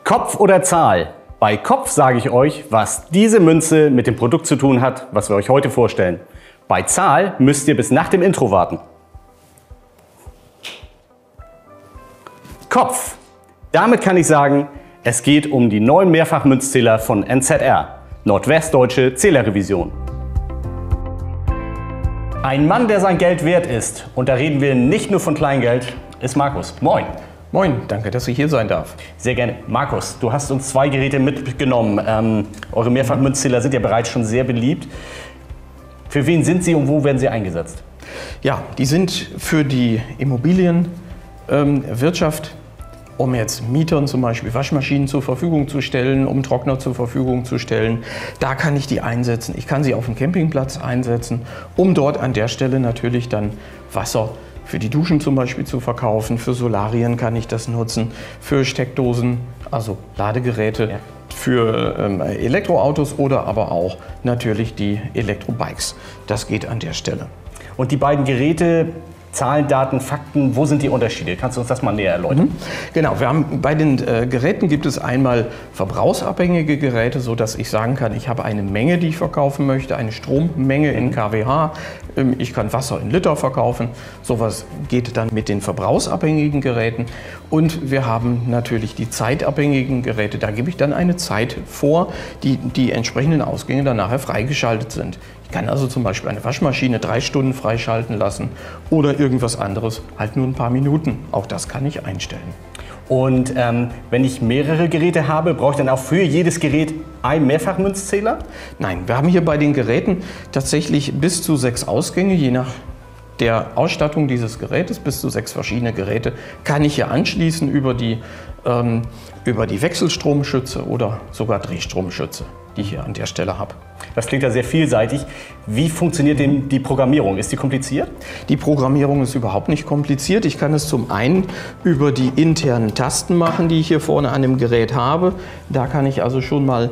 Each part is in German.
Kopf oder Zahl? Bei Kopf sage ich euch, was diese Münze mit dem Produkt zu tun hat, was wir euch heute vorstellen. Bei Zahl müsst ihr bis nach dem Intro warten. Kopf. Damit kann ich sagen, es geht um die neuen Mehrfachmünzzähler von NZR, Nordwestdeutsche Zählerrevision. Ein Mann, der sein Geld wert ist, und da reden wir nicht nur von Kleingeld, ist Markus. Moin. Moin, danke, dass ich hier sein darf. Sehr gerne. Markus, du hast uns 2 Geräte mitgenommen. Eure Mehrfachmünzzähler sind ja bereits schon sehr beliebt. Für wen sind sie und wo werden sie eingesetzt? Ja, die sind für die Immobilienwirtschaft, um jetzt Mietern zum Beispiel Waschmaschinen zur Verfügung zu stellen, um Trockner zur Verfügung zu stellen. Da kann ich die einsetzen. Ich kann sie auf dem Campingplatz einsetzen, um dort an der Stelle natürlich dann Wasser für die Duschen zum Beispiel zu verkaufen. Für Solarien kann ich das nutzen, für Steckdosen, also Ladegeräte, ja, für Elektroautos oder aber auch natürlich die Elektrobikes. Das geht an der Stelle. Und die beiden Geräte, Zahlen, Daten, Fakten, wo sind die Unterschiede? Kannst du uns das mal näher erläutern? Genau, wir haben bei den Geräten gibt es einmal verbrauchsabhängige Geräte, sodass ich sagen kann, ich habe eine Menge, die ich verkaufen möchte, eine Strommenge in kWh. Ich kann Wasser in Liter verkaufen. Sowas geht dann mit den verbrauchsabhängigen Geräten. Und wir haben natürlich die zeitabhängigen Geräte. Da gebe ich dann eine Zeit vor, die entsprechenden Ausgänge dann nachher freigeschaltet sind. Ich kann also zum Beispiel eine Waschmaschine 3 Stunden freischalten lassen oder irgendwas anderes, halt nur ein paar Minuten. Auch das kann ich einstellen. Und wenn ich mehrere Geräte habe, brauche ich dann auch für jedes Gerät einen Mehrfachmünzzähler? Nein, wir haben hier bei den Geräten tatsächlich bis zu 6 Ausgänge, je nach der Ausstattung dieses Gerätes, bis zu 6 verschiedene Geräte kann ich hier anschließen über die Wechselstromschütze oder sogar Drehstromschütze, die ich hier an der Stelle habe. Das klingt ja sehr vielseitig. Wie funktioniert denn die Programmierung? Ist die kompliziert? Die Programmierung ist überhaupt nicht kompliziert. Ich kann es zum einen über die internen Tasten machen, die ich hier vorne an dem Gerät habe. Da kann ich also schon mal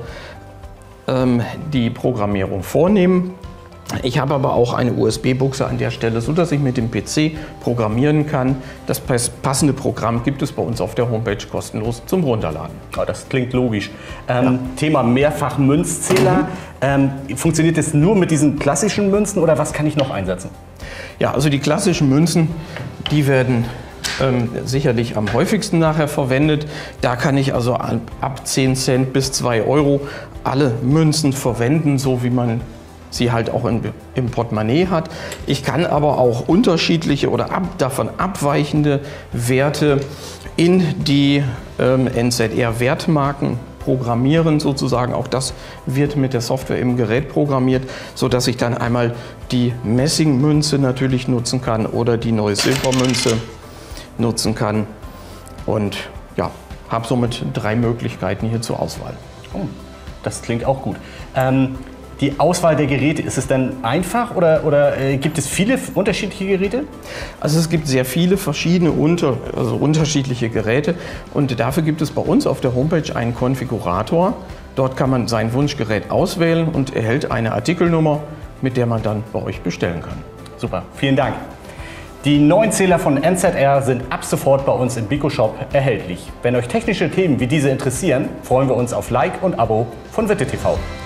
die Programmierung vornehmen. Ich habe aber auch eine USB-Buchse an der Stelle, sodass ich mit dem PC programmieren kann. Das passende Programm gibt es bei uns auf der Homepage kostenlos zum Runterladen. Oh, das klingt logisch. Ja. Thema Mehrfachmünzzähler. Funktioniert das nur mit diesen klassischen Münzen oder was kann ich noch einsetzen? Ja, also die klassischen Münzen, die werden sicherlich am häufigsten nachher verwendet. Da kann ich also ab 10 Cent bis 2 Euro alle Münzen verwenden, so wie man sie halt auch im Portemonnaie hat. Ich kann aber auch unterschiedliche oder davon abweichende Werte in die NZR-Wertmarken programmieren sozusagen. Auch das wird mit der Software im Gerät programmiert, sodass ich dann einmal die Messingmünze natürlich nutzen kann oder die neue Silbermünze nutzen kann und ja, habe somit 3 Möglichkeiten hier zur Auswahl. Oh, das klingt auch gut. Die Auswahl der Geräte, ist es denn einfach oder gibt es viele unterschiedliche Geräte? Also es gibt sehr viele verschiedene unterschiedliche Geräte und dafür gibt es bei uns auf der Homepage einen Konfigurator. Dort kann man sein Wunschgerät auswählen und erhält eine Artikelnummer, mit der man dann bei euch bestellen kann. Super, vielen Dank. Die neuen Zähler von NZR sind ab sofort bei uns im BICO-Shop erhältlich. Wenn euch technische Themen wie diese interessieren, freuen wir uns auf Like und Abo von Witte TV.